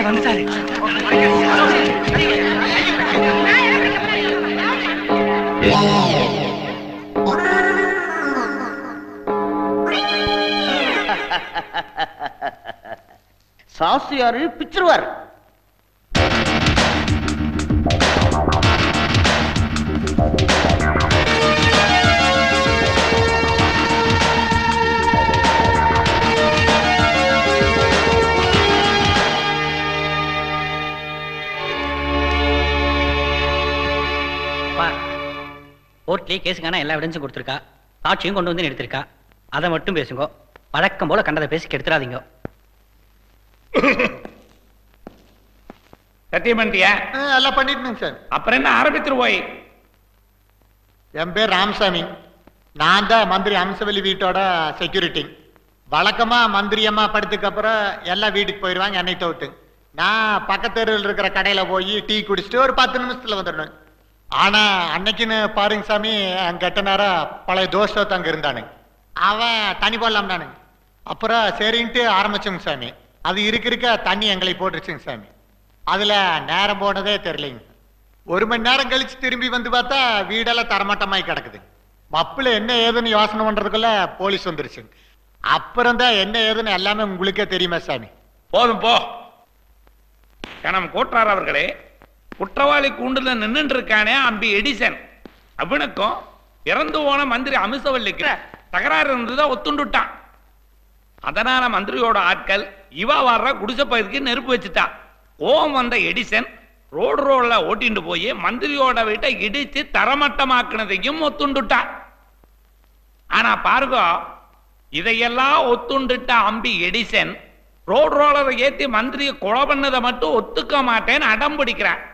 வந்துட்டாரு. சாஸ்திரியாரு பிச்சிருவார். கோர்ட்லயே கேஸுக்கான எல்லா எவிடன்ஸும் கொடுத்துருக்கா, சாட்சியும் கொண்டு வந்து எடுத்திருக்கா. அதை மட்டும் பேசுங்க. வழக்கம் போல கண்டதை பேசி கெடுத்துறாதீங்க. சத்தியம் பண்ணிட்டியா? எல்லாம் பண்ணிட்டேங்க சார். அப்புறம் என்ன ஆரம்பித்துருவோய்? என் பேர் ராமசாமி. நான் தான் மந்திரி அம்சவல்லி வீட்டோட செக்யூரிட்டி. வழக்கமா மந்திரி அம்மா படுத்துக்கு அப்புறம் எல்லாம் வீட்டுக்கு போயிடுவாங்க, என்னை தவிர்த்து. நான் பக்கத்தெருவில் இருக்கிற கடையில போய் டீ குடிச்சிட்டு ஒரு 10 நிமிஷத்துல வந்துடணும். ஆனா அன்னைக்குன்னு பாருங்க சாமி, கெட்ட நேரம் பழைய தோசை அங்க இருந்தானு, அவன் தண்ணி போடலாம்னானு. அப்புறம் சரின்ட்டு ஆரம்பிச்சோங்க சாமி. அது இருக்க தண்ணி எங்களை போட்டுருச்சுங்க சாமி. அதுல நேரம் போனதே தெரியலைங்க. 1 மணி நேரம் கழிச்சு திரும்பி வந்து பார்த்தா வீடெல்லாம் தரமட்டமாய் கிடக்குது. மப்புல என்ன ஏதுன்னு யோசனை பண்றதுக்குள்ள போலீஸ் வந்துருச்சு. அப்புறம் தான் என்ன ஏதுன்னு எல்லாமே உங்களுக்கே தெரியுமா சாமி? போதும் போ. கணம் கோட்டார் அவர்களே, குற்றவாளி கூண்டுல நின்று இருக்கானே அம்பி எடிசன், அவனுக்கும் இறந்து போன மந்திரி அமிசவல்லிக்கு தகராறு இருந்ததா ஒத்துண்டுட்டான். அதனால மந்திரியோட ஆட்கள் இவா வர்ற குடிசை பயிருக்கு நெருப்பு வச்சுட்டா. கோவம் வந்த எடிசன் ரோட்ல ஓட்டிட்டு போய் மந்திரியோட வீட்டை இடிச்சு தரமட்டமாக்குனதையும் ஒத்துண்டுட்டா. ஆனா பாருங்க, இதையெல்லாம் ஒத்துண்டுட்ட அம்பி எடிசன் ரோலரை ஏத்தி மந்திரியை கொலை பண்ணதை மட்டும் ஒத்துக்க மாட்டேன்னு அடம் பிடிக்கிறான்.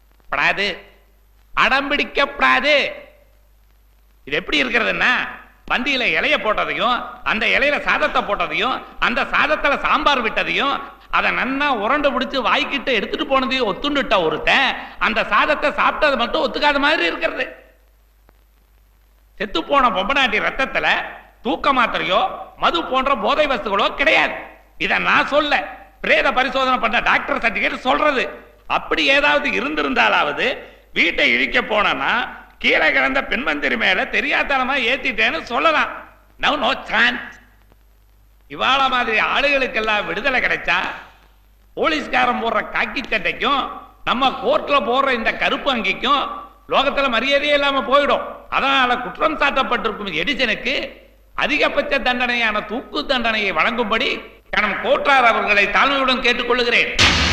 அடம்பிடிக்கப்படாது. இது எப்படி இருக்கிறதுன்னா, பந்தியில இலைய போட்டதையும் அந்த இலையில சாதத்தை போட்டதையும் அந்த சாதத்துல சாம்பார் விட்டதையும் அதை நன்னா உரண்டு பிடிச்சு வாய்க்கிட்டு எடுத்துட்டு போனதையும் ஒத்துண்டுட்ட ஒருத்தன் அந்த சாதத்தை சாப்பிட்டது மட்டும் ஒத்துக்காத மாதிரி இருக்கிறது. செத்து போன பொம்பனாட்டி ரத்தத்துல தூக்க மாத்திரையோ மது போன்ற போதை வஸ்துகளோ கிடையாது. இதை நான் சொல்ல, பிரேத பரிசோதனை பண்ண டாக்டர் சர்டிபிகேட் சொல்றது. அப்படி ஏதாவது இருந்திருந்தாலாவது வீட்டை இழிக்க போனா கீழே கிடந்த பெண்மந்திரி மேல தெரியாதனமா ஏத்திட்டேன்னு சொல்லலாம். No chance. இவாள மாதிரி ஆளுகளுக்கெல்லாம் விடுதலை கிடைச்சா போலீஸ்காரன் போடுற காக்கி சட்டைக்கும் நம்ம கோர்ட்ல போடுற இந்த கருப்பு அங்கிக்கும் லோகத்துல மரியாதையே இல்லாம போயிடும். அதனால குற்றம் சாட்டப்பட்டிருக்கும் எடிசனுக்கு அதிகபட்ச தண்டனையான தூக்கு தண்டனையை வழங்கும்படி கணம் கோட்டார் அவர்களை தாழ்மையுடன் கேட்டுக்கொள்கிறேன்.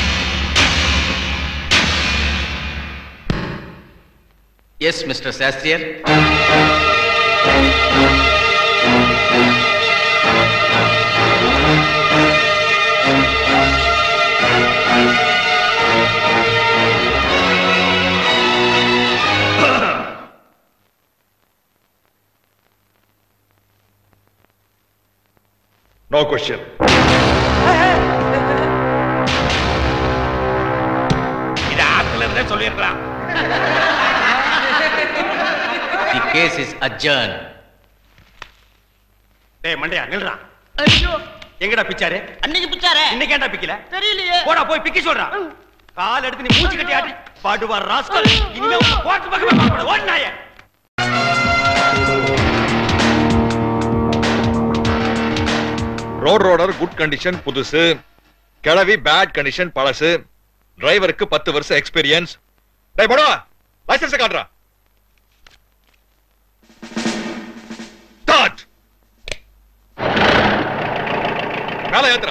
Yes, Mr. Sastrier. No question. இது ஆத்துல இருந்தே சொல்லிருக்கலாம். The case is adjourned. டேய் மண்டையா நில்றா. ஐயோ, எங்கடா பிச்சாரு? அன்னைக்கு பிச்சாரே, இன்னைக்கு ஏன்டா பிக்கல? தெரியலையே. போடா போய் பிக்கி சொல்றா. கால் எடுத்து நீ மூச்சு கட்டி ஆடி பாடுவா ராஸ்கல். இனிமே உன்னை கோர்ட் பக்கமே பார்க்க ஓடுனாயே. ரோடர் குட் கண்டிஷன் புதுசு, கிளவி பேட் கண்டிஷன் பழசு, டிரைவருக்கு 10 வருஷம் எக்ஸ்பீரியன்ஸ். டேய் போடா, லைசென்ஸ் காட்டுறா. ஸ்டார்ட். மேல ஏத்துறா.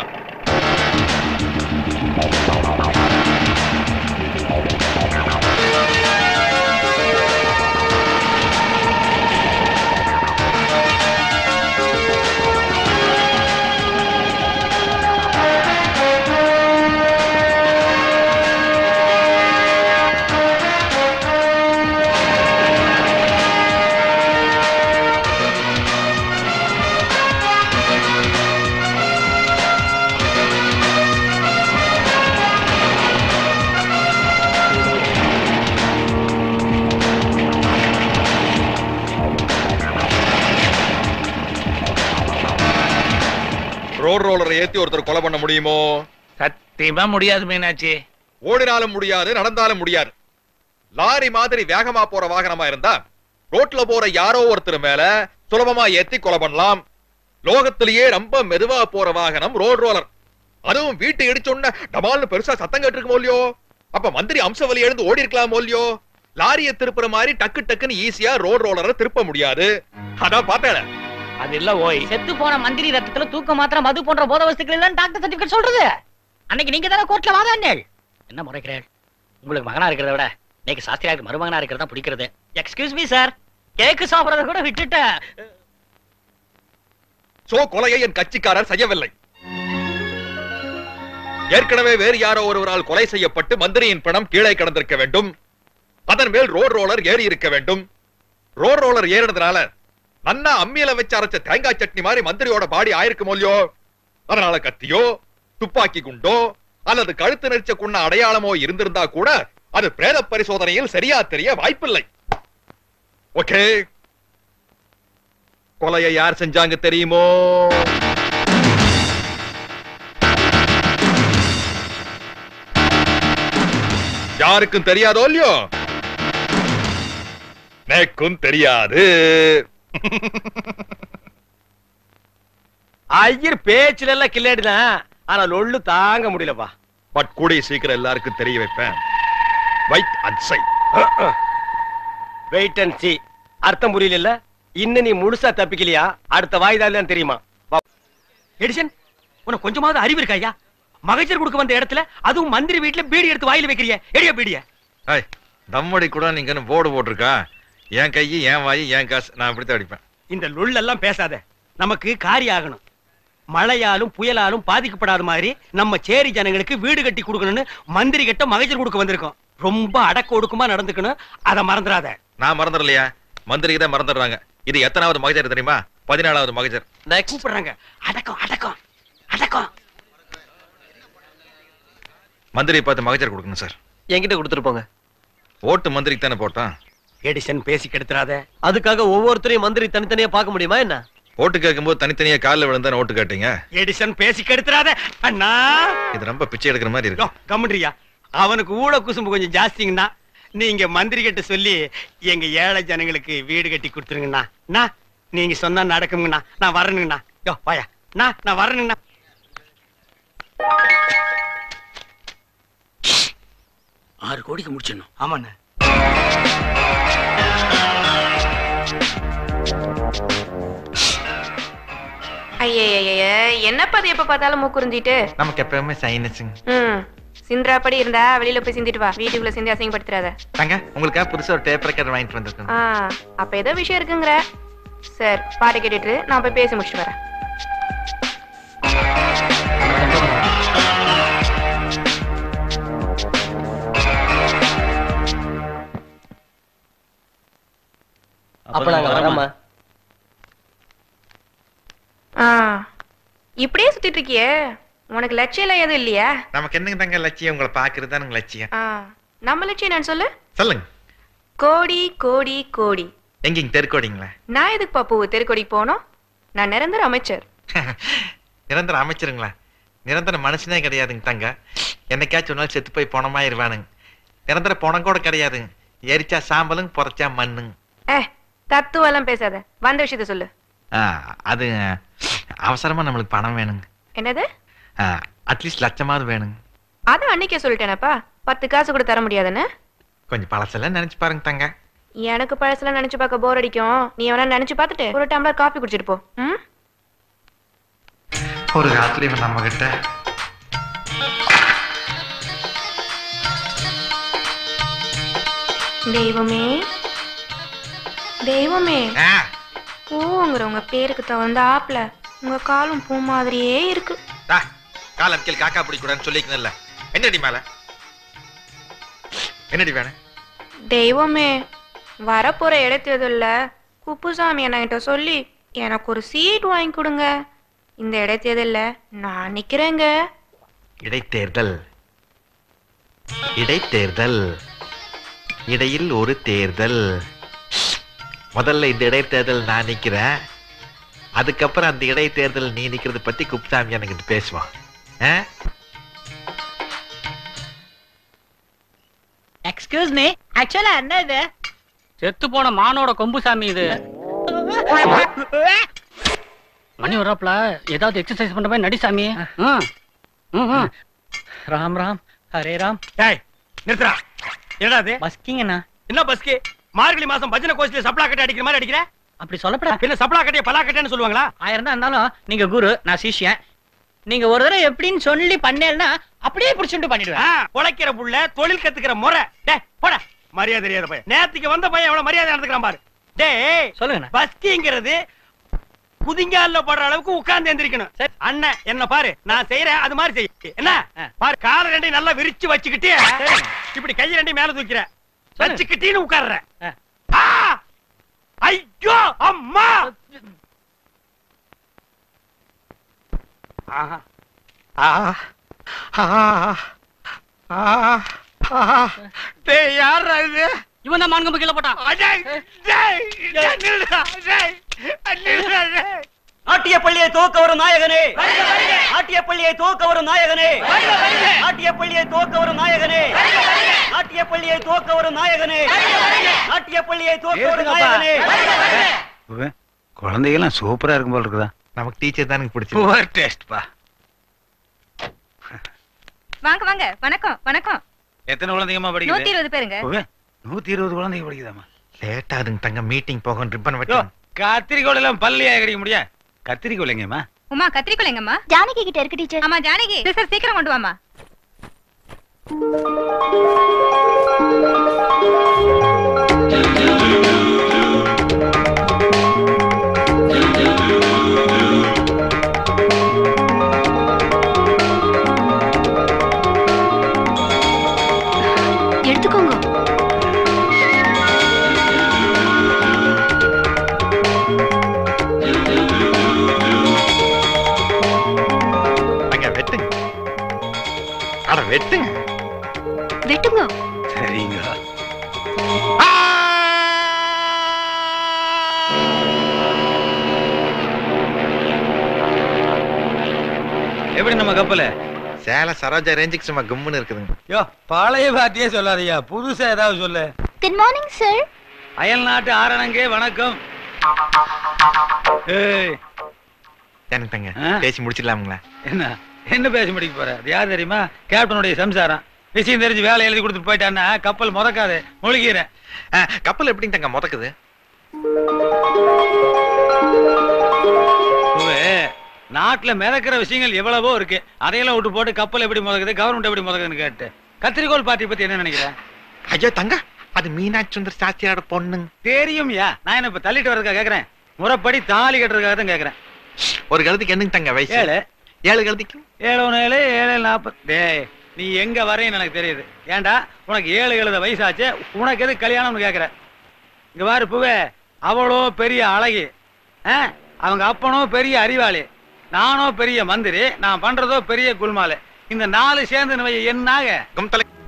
ரோலரை ஏத்தி ஒருத்தர் கொலை பண்ண முடியுமோ? சத்தியமா முடியாது மீனாட்சி. ஓடினாலும் முடியாது, நடந்தாலும் முடியாது. லாரி மாதிரி வேகமா போற வாகனமா இருந்தா ரோட்ல போற யாரோ ஒருத்தர் மேல சுலபமா ஏத்தி கொலை பண்ணலாம். லோகத்திலேயே ரொம்ப மெதுவா போற வாகனம் ரோட் ரோலர். அதுவும் வீட்டு இடிச்சோன்ன டமால்னு பெருசா சத்தம் கேட்டிருக்குமோ இல்லையோ? அப்ப மந்திரி அம்சவலி எழுந்து ஓடி இருக்கலாமோ இல்லையோ? லாரியை திருப்புற மாதிரி டக்கு டக்குன்னு ஈஸியா ரோட் ரோலரை திருப்ப முடியாது. அதான் பார்த்தேன். அது இல்ல ஓய். செத்து போன மந்திரி ரத்தத்துல தூக்க மாத்திரம் மது போன்ற போத வஸ்துக்கள் எல்லாம் டாக்டர் சர்டிபிகேட் சொல்றது. அன்னைக்கு நீங்க தானே கோர்ட்ல வாதாடினீங்க. என்ன முறைக்கிறேன்? உங்களுக்கு மகனா இருக்கிறத விட நீங்க சாஸ்திரியாருக்கு மருமகனா இருக்கிறதா பிடிக்கிறது. எக்ஸ்கியூஸ் மீ சார், கேக்கு சாப்பிடறத கூட விட்டுட்டேன். சோ கொலையை என் கட்சிக்காரர் செய்யவில்லை. ஏற்கனவே வேறு யாரோ ஒருவரால் கொலை செய்யப்பட்டு மந்திரியின் பணம் கீழே கிடந்திருக்க வேண்டும். அதன் மேல் ரோட் ரோலர் ஏறி இருக்க வேண்டும். ரோட் ரோலர் ஏறினதுனால நன்னா அம்மியில வச்சு அரைச்ச தேங்காய் சட்னி மாதிரி மந்திரியோட பாடி ஆயிருக்குமோ இல்லையோ? அதனால கத்தியோ துப்பாக்கி குண்டோ அல்லது கழுத்து நெரிச்ச குண்ண அடையாளமோ இருந்திருந்தா கூட அது பிரேத பரிசோதனையில் சரியா தெரிய வாய்ப்பில்லை. ஓகே, கொலையை யார் செஞ்சாங்க தெரியுமோ? யாருக்கும் தெரியாதோ இல்லையோ? எனக்கும் தெரியாது. ஐயர் பேச்சுல எல்லாம் கில்லாடிதான், ஆனா லொள்ளு தாங்க முடியலப்பா. பட் கூடிய சீக்கிரம் எல்லாருக்கும் தெரிய வைப்பேன். White and sigh. Wait and see. அர்த்தம் புரியல. இன்னும் நீ முழுசா தப்பிக்கலையா? அடுத்த வாய்தால தெரியுமா? எடிசன், உனக்கு கொஞ்சமாவது அறிவு இருக்காயா? மகஜர் கொடுக்க வந்த இடத்துல அதுவும் மந்திரி வீட்டுல பீடி எடுத்து வாயில வைக்கிறிய. எடியா பீடிய. தம்மடி கூட நீங்க போர்டு போட்டிருக்கா? என் கையை, என் வாயி, என் காசு, நான் இப்படித்தான் அடிப்பேன். இந்த லுள்ளெல்லாம் பேசாத. நமக்கு காரியம் ஆகணும். மழையாலும் புயலாலும் பாதிக்கப்படாத மாதிரி நம்ம சேரி ஜனங்களுக்கு வீடு கட்டி கொடுக்கணும்னு மந்திரி கிட்ட மகஜர் கொடுக்க வந்திருக்கோம். ரொம்ப அடக்க ஒடுக்கமா நடந்துக்கணும், அதை மறந்துடாத. நான் மறந்துடலையா? மந்திரிக்கு தான் மறந்துடுறாங்க. இது எத்தனாவது மகஜர் தெரியுமா? 14வது மகஜர். கூப்பிடுறாங்க. அடக்கம் அடக்கம் அடக்கம். மந்திரி பார்த்து மகஜர் கொடுக்கணும் சார். என்கிட்ட கொடுத்துருப்போங்க. ஓட்டு மந்திரிக்கு தானே போட்டான். எடிசன் பேசி கெடுத்துறாத. அதுக்காக ஒவ்வொருத்தரையும் மந்திரி தனித்தனியா பார்க்க முடியுமா என்ன? ஓட்டு கேட்கும்போது தனித்தனியா காலில் விழுந்தா ஓட்டு கேட்டீங்க. எடிசன் பேசி கெடுத்துறாத அண்ணா. இது ரொம்ப பிச்சை எடுக்கிற மாதிரி இருக்கு. கம்முன்றியா? அவனுக்கு ஊழ குசும்பு கொஞ்சம் ஜாஸ்திங்கண்ணா. நீங்க மந்திரி கிட்ட சொல்லி எங்க ஏழை ஜனங்களுக்கு வீடு கட்டி கொடுத்துருங்கண்ணா. நீங்க சொன்னா நடக்குங்கண்ணா. நான் வரணுங்கண்ணா. யோ வாயா. நான் வரணுங்கண்ணா. 6 கோடிக்கு முடிச்சிடணும். ஆமாண்ணா. ஐய என்னப்பா அது எப்ப பார்த்தாலும் மூக்குறிஞ்சிட்டு? நமக்கு எப்பவுமே சைனஸுங்க. சிந்திராப்படி இருந்தா வெளியில போய் சிந்திட்டு வா. வீட்டுக்குள்ள சிந்தி அசிங்கப்படுத்துறாத. தாங்க, உங்களுக்காக புதுசா ஒரு டேப் ரெக்கார்டர் வாங்கிட்டு வந்திருக்கேன். அப்ப ஏதோ விஷயம் இருக்குங்கிற. சார் பாட்டு கேட்டுட்டு நான் போய் பேசி முடிச்சுட்டு வரேன். அப்ப நாங்க வரமா? இப்படியே சுத்திட்டு இருக்கியே, உனக்கு லட்சியம் எல்லாம் எதுவும் இல்லையா? நமக்கு என்னங்க தங்க லட்சியம்? உங்களை பாக்குறது தான் லட்சியம். நம்ம லட்சியம் என்னன்னு சொல்லு. சொல்லுங்க. கோடி கோடி கோடி. எங்க தெருக்கோடிங்களா? நான் எதுக்கு பாப்பு தெருக்கோடிக்கு போனோம்? நான் நிரந்தர அமைச்சர். நிரந்தர அமைச்சருங்களா? நிரந்தர மனுஷனே கிடையாதுங்க தங்க. என்னைக்காச்சும் ஒரு நாள் செத்து போய் பணமாயிருவானுங்க. நிரந்தர பணம் கூட கிடையாதுங்க. எரிச்சா சாம்பலுங்க, புதைச்சா மண்ணுங்க. தத்துவம் எல்லாம் பேசாத. வந்த விஷயத்த சொல்லு. அது அவசரமா நம்மளுக்கு பணம் வேணுங்க. என்னது? அட்லீஸ்ட் லட்சமாவது வேணுங்க. அதான் அன்னைக்கே சொல்லிட்டேனப்பா, 10 காசு கூட தர முடியாதுன்னு. கொஞ்சம் பழசெல்லாம் நினைச்சு பாருங்க தங்க. எனக்கு பழசெல்லாம் நினைச்சு பார்க்க போர் அடிக்கும். நீ வேணா நினைச்சு பார்த்துட்டு ஒரு டம்ளர் காபி குடிச்சிட்டு போ. ஒரு ராத்திரி நம்ம கிட்ட தெய்வமே தெய்வமே, பூங்கிறவங்க பேருக்கு தகுந்த ஆப்ல உங்க காலும் பூ மாதிரியே இருக்கு. காலம் கீழ் காக்கா பிடிக்கூடாதுன்னு சொல்லிக்கணும்ல. என்னடி மேல என்னடி வேணும்? தெய்வமே, வரப்போற இடைத்தேர்தல்ல குப்புசாமி என்கிட்ட சொல்லி எனக்கு ஒரு சீட் வாங்கி கொடுங்க. இந்த இடைத்தேர்தல்ல நான் நிக்கிறேங்க. இடைத்தேர்தல் இடைத்தேர்தல் இடையில் ஒரு தேர்தல். முதல்ல இந்த இடைத்தேர்தல் நான் நிக்கிறேன். அதுக்கப்புறம் அந்த இடைத்தேர்தல் நீ நிக்கிறது பத்தி குப்சாமி எனக்கு பேசுவான். எக்ஸ்கியூஸ் மீ, ஆக்சுவலா என்ன இது? செத்து போன மானோட கொம்பு சாமி இது. மணி வர்றாப்ல, ஏதாவது எக்ஸசைஸ் பண்ற மாதிரி நடி சாமி. ராம் ராம் ஹரே ராம். டேய் நிறுத்துடா. என்னடா இது? பஸ்கிங்கண்ணா. என்ன பஸ்கி? மார்கழி மாசம் பஜனை கோஷ்டில சப்ளா கட்டை அடிக்கிற மாதிரி அடிக்கிற? அப்படி சொல்லப்படா. என்ன சப்ளா கட்டைய பலா கட்டைன்னு சொல்லுவாங்களா? 1000 தான் இருந்தாலும் நீங்க குரு, நான் சிஷ்யன். நீங்க ஒரு தடவை எப்படின்னு சொல்லி பண்ணேன்னா அப்படியே புடிச்சுட்டு பண்ணிடுவேன். உழைக்கிற புள்ள தொழில் கத்துக்கிற முறை. டேய் போடா. மரியாதை தெரியாத பையன். நேத்துக்கு வந்த பையன் எவ்வளவு மரியாதை நடந்துக்கிறான் பாரு. டேய் சொல்லுங்க. பஸ்கிங்கிறது குதிங்கால்ல போடுற அளவுக்கு உட்கார்ந்து எந்திரிக்கணும். அண்ணன் என்ன பாரு, நான் செய்யறேன் அது மாதிரி செய். என்ன பாரு, கால ரெண்டையும் நல்லா விரிச்சு வச்சுக்கிட்டே இப்படி கைய ரெண்டையும் மேல தூக்கிற வச்சுக்கிட்டீன்னு உட்கார்ற. ஐயோ அம்மா. யாரா இது? இவன் தான் மான்கம்பு கீழே போட்டான். ஆட்டிய பள்ளியை தூக்க வரும் நாயகனே, ஆட்டிய பள்ளியை தூக்க வரும் நாயகனே, ஆட்டிய பள்ளியை தூக்க வரும் நாயகனே, ஆட்டிய பள்ளியை தூக்க வரும் நாயகனே, ஆட்டிய பள்ளியை தூக்க வரும் நாயகனே. குழந்தைகள்லாம் சூப்பரா இருக்கும் போல இருக்குதா? நமக்கு டீச்சர் தான் பிடிச்சி. புவர் டேஸ்ட் பா. வாங்க வாங்க. வணக்கம் வணக்கம். எத்தனை குழந்தைங்கம்மா படிக்குது? 120 பேருங்க. 120 குழந்தைங்க படிக்குதாமா? லேட் ஆகுதுங்க தங்க, மீட்டிங் போக ரிப்பன் வெட்ட. கத்திரிக்கோள் எல்லாம் பள்ளியா கிடைக்க முடியா? கத்திரிக்கோள் எங்கம்மா? உமா கத்திரிக்கோள் எங்கம்மா? ஜானகி கிட்ட இருக்கு டீச்சர். ஆமா ஜானகி. சார் சீக்கிரம் கொண்டு வாமா. எடுத்துக்கோங்க. வெட்டுங்க. அட வெட்டுங்க. வெட்டுங்க. சரிங்க. எப்படி நம்ம கப்பல? சேல சரோஜா ரேஞ்சுக்கு சும்மா கும்முன்னு இருக்குதுங்க. யோ பழைய பாத்தியே சொல்லாதயா, புதுசா ஏதாவது சொல்லு. Good morning sir. அயல் நாட்டு ஆரணங்கே வணக்கம். ஏய் எனக்கு தங்க பேசி முடிச்சிடலாமுங்களா? என்ன என்ன பேசி முடிக்க போற? அது யார் தெரியுமா? கேப்டனுடைய சம்சாரம். விஷயம் தெரிஞ்சு வேலை எழுதி கொடுத்துட்டு போயிட்டான்னா கப்பல் முதக்காது, முழுகிறேன். கப்பல் எப்படிங்க தங்க முதக்குது? நாட்டுல மிதக்கிற விஷயங்கள் எவ்வளவோ இருக்கு, அதையெல்லாம் விட்டு போட்டு கப்பல் எப்படி முதக்குது, கவர்மெண்ட் எப்படி முதக்குதுன்னு கேட்டு கத்திரிக்கோள் பார்ட்டி பத்தி என்ன நினைக்கிறேன்? ஐயோ தங்க, அது மீனாட்சி சுந்தர் சாஸ்திரியோட பொண்ணுங்க. தெரியும்யா, நான் என்ன இப்ப தள்ளிட்டு வரதுக்காக கேக்குறேன், முறைப்படி தாலி கட்டுறதுக்காக தான் கேக்குறேன். ஒரு கழுத்துக்கு என்னங்க தங்க வயசு? 7. 7 கழுத்துக்கு 7 7 7 40. டேய் நீ எங்க வரையும் எனக்கு தெரியுது. ஏண்டா உனக்கு 7 எழுத வயசாச்சு, உனக்கு எது கல்யாணம்னு கேக்குற? இங்க பாரு பூவே, அவளோ பெரிய அழகி, அவங்க அப்பனோ பெரிய அறிவாளி, நானோ பெரிய மந்திரி, நான் பண்றதோ பெரிய குல்மாலு. இந்த 4 சேர்ந்து என்னாக